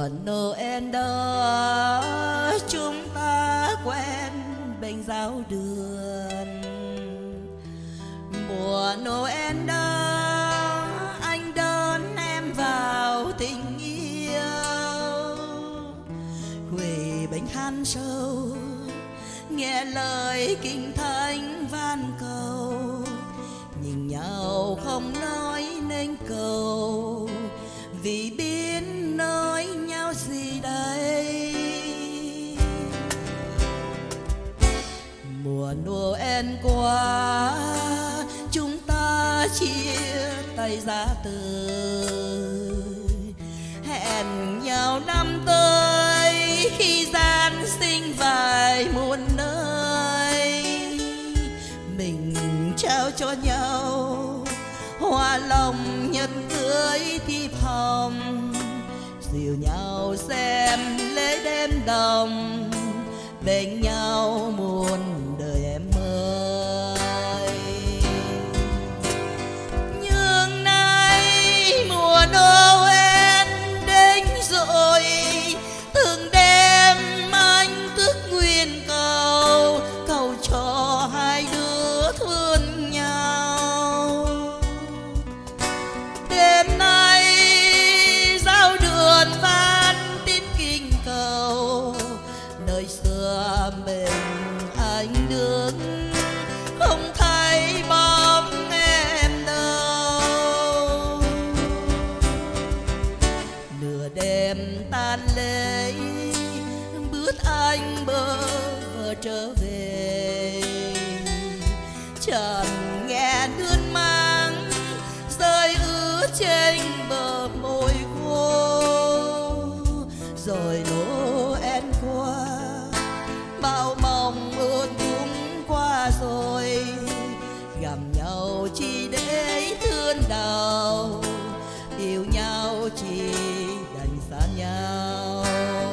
Mùa Noel đó chúng ta quen bên giáo đường. Mùa Noel đó anh đón em vào tình yêu, quỳ bên than sâu nghe lời kinh thánh van cầu, nhìn nhau không nói nên cầu, vì biết nói nhau gì đây. Mùa Noel qua chúng ta chia tay ra từ, hẹn nhau năm tới khi gian sinh vài muôn nơi. Mình trao cho nhau hoa lòng nhân cưới thiệp hồng, dìu nhau xem lễ đêm đồng, bên nhau muôn đời em ơi. Nhưng nay mùa Noel đến rồi, từng đêm anh thức nguyện cầu, cầu cho hai đứa thương nhau. Đêm nay giao đường van tin kinh cầu, nơi xưa mình anh đứng không thấy bóng em đâu. Nửa đêm tan lễ bước anh bơ vơ trở về, chẳng nghe nước mắt rơi ướt trên bờ môi khô. Rồi Noel qua bao mong ước cũng qua rồi, gặp nhau chỉ để thương đau, yêu nhau chỉ đành xa nhau.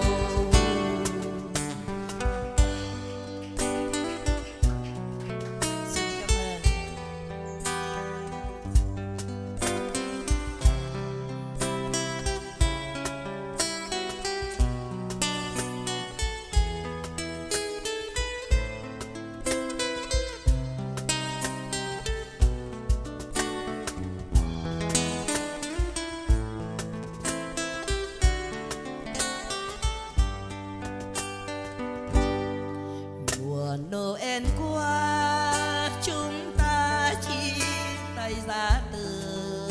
Noel qua chúng ta chia tay ra từ,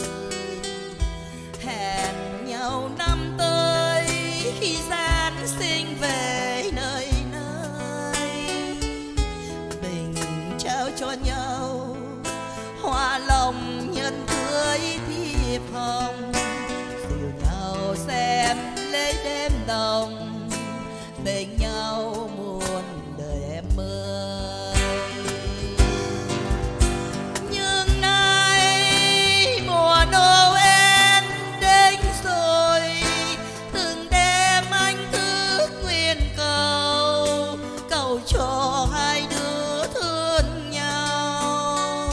hẹn nhau năm tới khi gian sinh về nơi nơi. Mình trao cho nhau hoa lòng nhân cưới thiệp hồng, dìu nhau xem lễ đêm đồng, bên nhau muôn đời em ơi. Nhưng nay mùa Noel đến rồi, từng đêm anh thức nguyện cầu, cầu cho hai đứa thương nhau.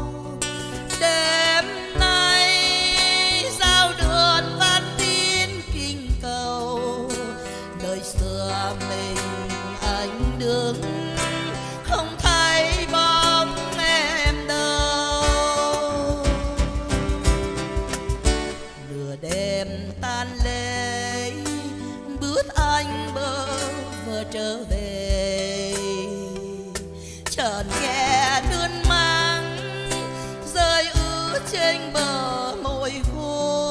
Đêm nay giao đường van tin kinh cầu, đời xưa mình anh đứng không thấy bóng em đâu. Nửa đêm tan lễ bước anh bơ vơ trở về, chợt nghe nước mắt rơi ướt trên bờ môi khô.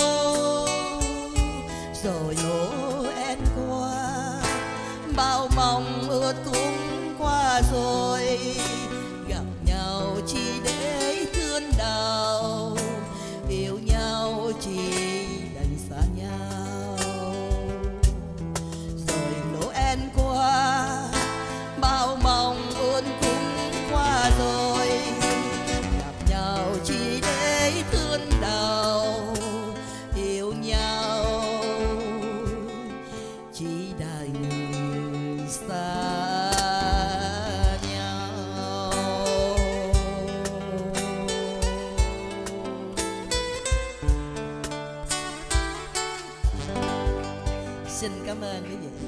Rồi Noel qua bao mong ước cũng qua rồi, gặp nhau chỉ để thương đau, yêu nhau chỉ đành xa nhau. Rồi Noel qua bao mong ước cũng qua rồi, gặp nhau chỉ để thương đau, yêu nhau chỉ đành xa nhau. xin cảm ơn quý vị.